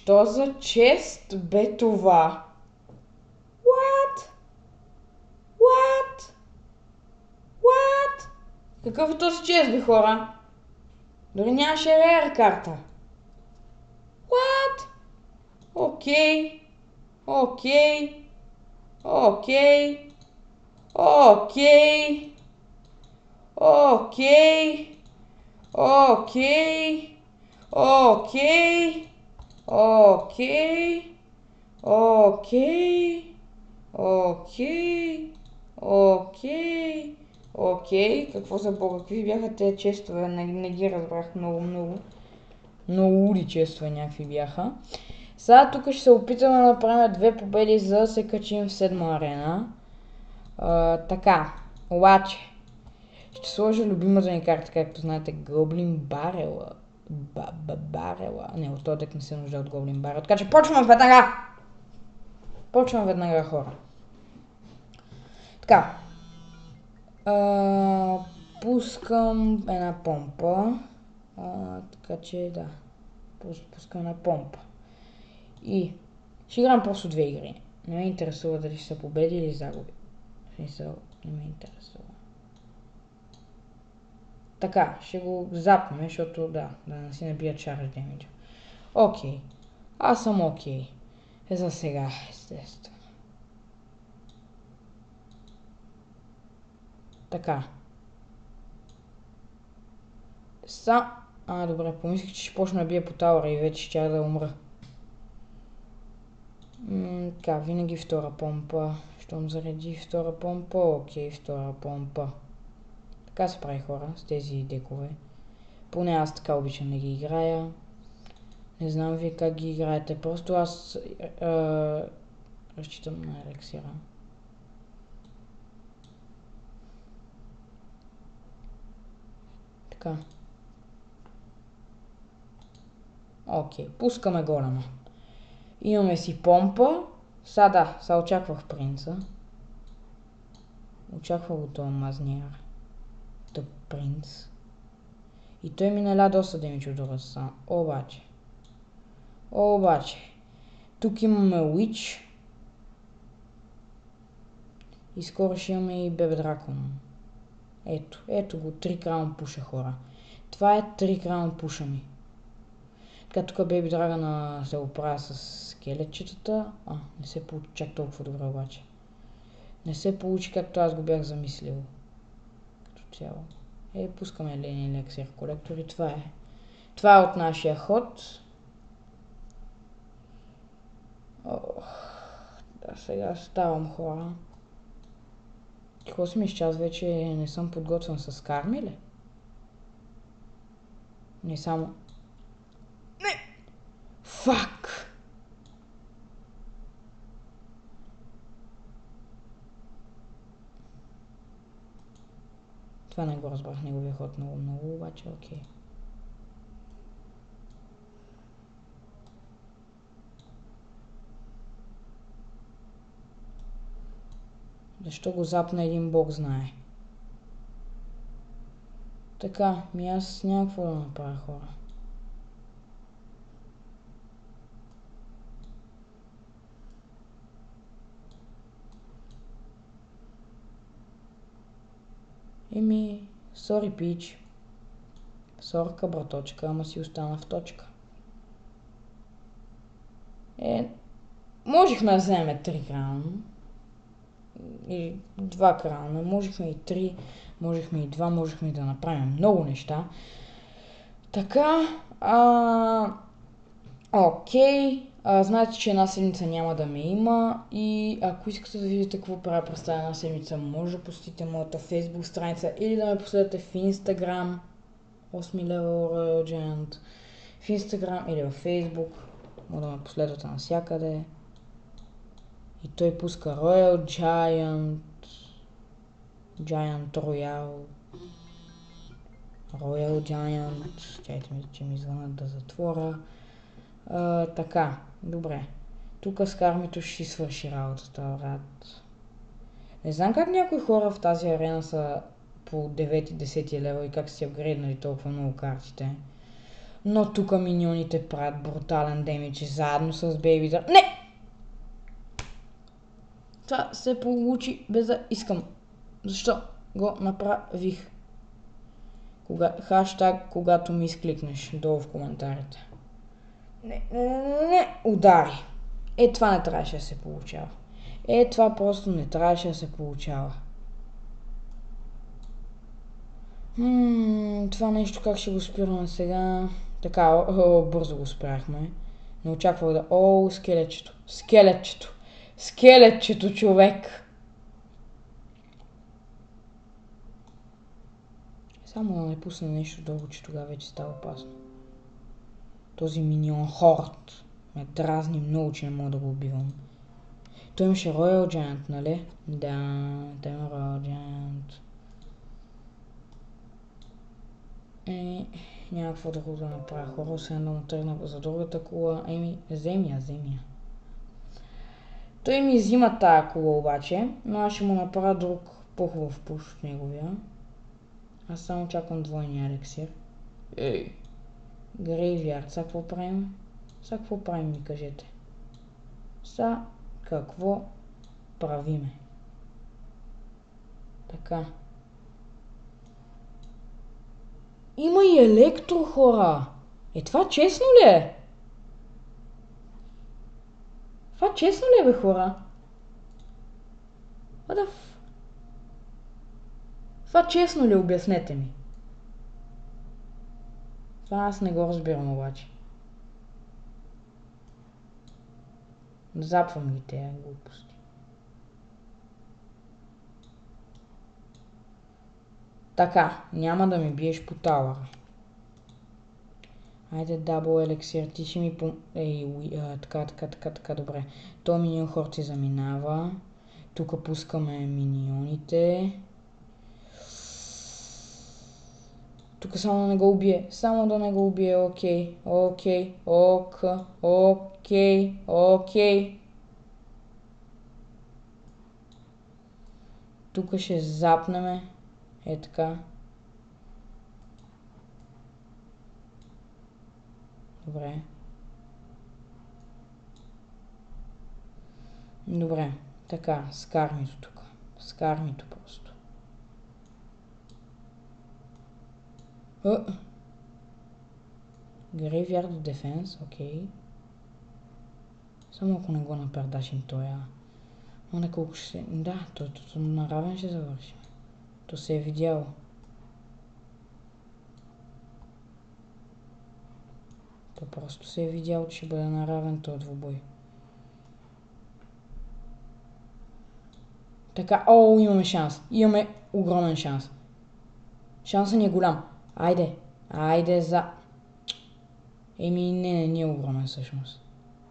Що за чест бе това? What? What? What? Какъв е този чест, бе, хора? Дори нямаше рейер карта. What? Окей. Окей. Окей. Окей. Окей. Окей. Окей. Окей. Окей. Окей. Окей. Окей. Какво за бога? Какви бяха те честове? Не ги разбрах много. Много луди честове някакви бяха. Сега тук ще се опитаме да направим 2 победи, за да се качим в 7 арена. Така. Обаче. Ще сложа любимата ни карта, както знаете, Гоблин Барела. Барела. Не, от този дек не се нужда от Гоблин Барел. Така че почваме веднага! Почваме веднага, хора. Така. Пускам една помпа. Така че да. Пускам една помпа. И ще играм просто 2 игри. Не ме интересува дали ще са победи или загуби. В смисъл, не ме интересува. Така, ще го запнем, защото да не си набия чарж демиджа. Окей. Аз съм окей. За сега, естествено. Така. Добре, помислих, че ще почна да бия по тауъра и вече ще да умра. Така, винаги втора помпа. Щом зареди втора помпа, окей, втора помпа. Така се прави, хора, с тези декове. Поне аз така обичам да ги играя. Не знам вие как ги играете, просто аз разчитам на елексира. Така. Окей, пускаме голема. Имаме си помпа. Сега очаквах принца. Очаквах го този мазняр. Тъп принц. И той ми наля доста демидж от ръса. Обаче. Тук имаме Уич. И скоро ще имаме и Бебе Дракон. Ето го, 3 краун пуша, хора. Това е 3 краун пуша ми. Така, тук Бейби Драгона се оправя с скелетчетата. Не се получи чак толкова добре обаче. Не се получи както аз го бях замислил. Като цяло. Пускаме Лени елексир колектори. Това е от нашия ход. Сега ставам, хора. Какво си мисля, аз вече не съм подготвен с карми ли? Не само... Не! Фак! Това не го разбрах, неговия ход много, обаче окей. Защо го запна един бог знае. Така, аз няма какво да направя, хора. Сори пич. Сорка, браточка, ама си остана в точка. Можехме да вземем 3 крауна. Или 2 крауна. Можехме и 3, можехме и 2, можехме и да направим много неща. Така, окей. Знаете, че една седмица няма да ме има и ако искате да видите какво правя през тази една седмица, може да посетите моята Facebook страница или да ме последвате в Instagram 8 level Royal Giant, в Instagram или в Facebook. Може да ме последвате навсякъде. И той пуска Royal Giant, Giant Royal, Royal Giant. Чайте ми, че ми звънат да затворя. Така, добре. Тук с кармито ще си свърши работата, брат. Не знам как някои хора в тази арена са по 9-10 левел и как си апгрейднали толкова много картите. Но тук миньоните правят брутален демидж заедно с бейбита. Не! Това се получи без да искам. Защо го направих? Хаштаг, когато ми изкликнеш долу в коментарите. Не. Удари. Това не трябваше да се получава. Това просто не трябваше да се получава. Това нещо как ще го спираме сега? Така, бързо го спряхме. Не очаквах да... Скелетчето, човек! Само да не пусне нещо дълго, че тогава вече става опасно. Този миньон хорд ме дразни много, че не мога да го убивам. Той имаше Royal Giant, нали? Да, той има Royal Giant. Няма какво друго да направя хора, освен да му тръгна за другата кола. Земя. Той ми взима тая кола обаче, но аз ще му направя друг по-хубав пуш от неговия. Аз само чакам двойния елексир. Грейвярд, сега какво правим? Ми кажете. Какво правиме? Така. Има и електро, хора! Това честно ли е? Това честно ли е, бе, хора? Това честно ли, обяснете ми? Това аз не го разбирам обаче. Запвам ги тези глупости. Така, няма да ми биеш по тауъра. Айде, дабл елексир, ти ще ми така, добре. То миньон хорд си заминава. Тук пускаме миньоните. Тук само да не го убие, окей. Тук ще запнеме. Така. Добре. Така, скармито тук. Скармито просто. Грейвярд дефенс, окей. Само ако не го напердашим тоя. Но не колко ще се... Да, то наравен ще завършим. То се е видяло. То просто се е видяло, че ще бъде наравен този двубой. Така, имаме шанс. Имаме огромен шанс. Шансът ни е голям. Айде за... не е огромен всъщност.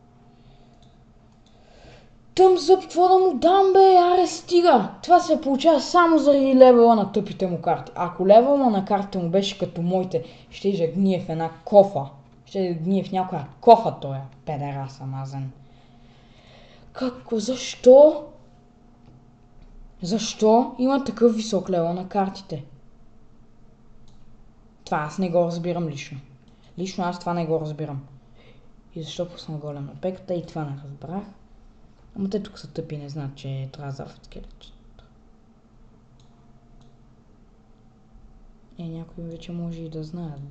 Тъмзъп, какво да му дам, бе? Аре, стига! Това се получава само заради левела на тъпите му карти. Ако левела на картите му беше като моите, ще гние в една кофа. Ще гние в някоя кофа тоя педераса мазен. Какво? Защо? Защо има такъв висок левел на картите? Това аз не го разбирам лично. Лично аз това не го разбирам. И защо пусна голем на пеката и това не разбрах. Ама те тук са тъпи, не знаят, че трябва да зарват скелетчета. Някой вече може и да знаят,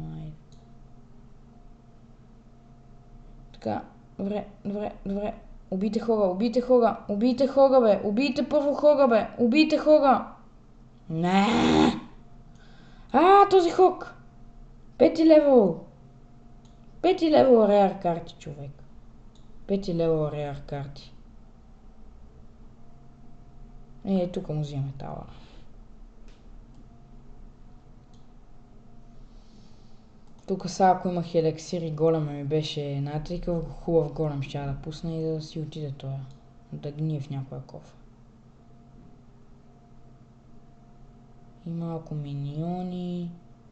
Така, добре. Убийте хога, бе! Убийте първо хога, бе! Убийте хога! Не! Този хог! 5 левел! 5 левел реар карти, човек. 5 левел реар карти. Тук му взимаме тауъра. Тук сега, ако имах елексир и голема ми беше натрикъв, хубав голем ще да пусна и да си отиде това. Да гние в някоя кофа. И малко миньони.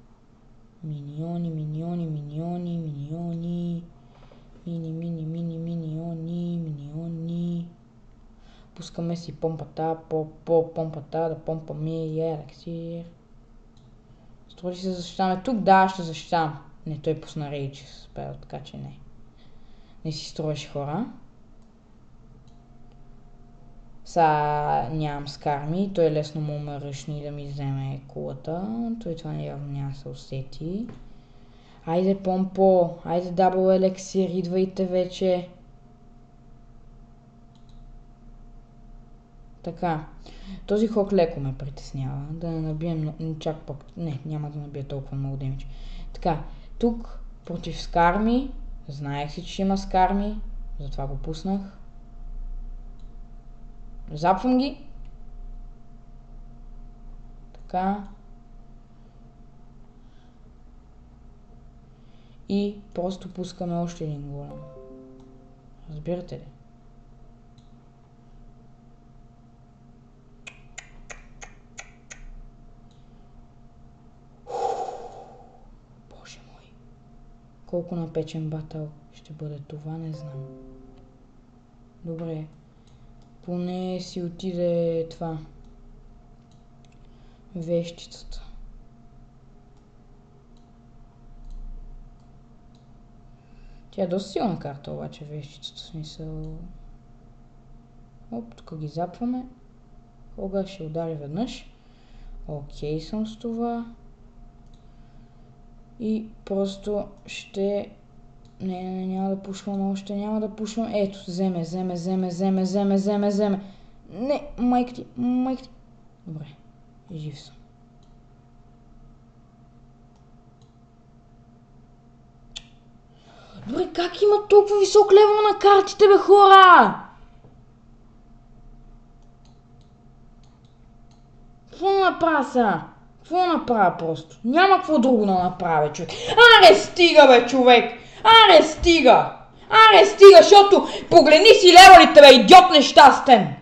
Миньони. Пускаме си помпата, помпата, да помпаме и елексир. Струва ли се защитаваме тук? Да, ще защитавам. Не, той пусна рейдж спел, така че не. Не си струваш хора. Нямам скарми, той лесно му ме ръшни да ми вземе кулата. Той това явно няма се усети. Айде помпо, айде дабл елексир, идвайте вече. Така, този хок леко ме притеснява, да не набием чак пък, не, няма да набия толкова много демидж. Така, тук против скарми, знаех си, че има скарми, затова го пуснах. Запвам ги. Така. И просто пускаме още един голем. Разбирате ли? Боже мой. Колко напечен батъл ще бъде това, не знам. Добре. Поне си отиде това. Вещицата. Тя е доста силна карта, обаче вещицата, в смисъл... Оп, тук ги запваме. Хога ще удари веднъж. Окей съм с това. И просто ще... Не, няма да пушвам още, няма да пушвам. Ето, вземе. Не, майка ти. Добре, жив съм. Добре, как има толкова висок левел на картите, бе, хора? Какво направя сега? Какво направя просто? Няма какво друго да направя, човек. Аре, стига, бе, човек! Аре, стига, защото погледни си левелите, бе, идиот нещастен!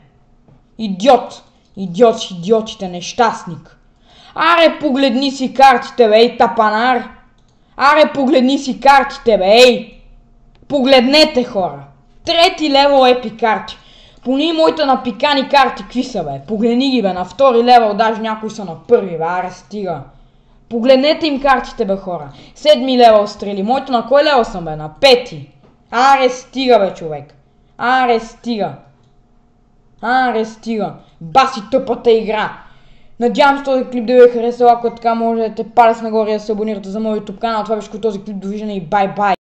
Идиотите, нещастник. Аре, погледни си картите, бе, ей, тапанар. Аре, погледни си картите, бе, ей. Погледнете, хора. 3 левел епи карти. Поне моите напикани карти, какви са, бе? Погледни ги, бе, на 2 левел, даже някои са на 1, бе, аре, стига. Погледнете им картите, бе, хора. 7 левел стрели. Моето на кой левел съм, бе? На 5. Аре, стига, бе, човек. Аре, стига. Баси тъпата игра. Надявам се този клип да ви е харесал. Ако е така, можете палец нагоре да се абонирате за моят YouTube канал. Това беше този клип. Довиждане и бай-бай.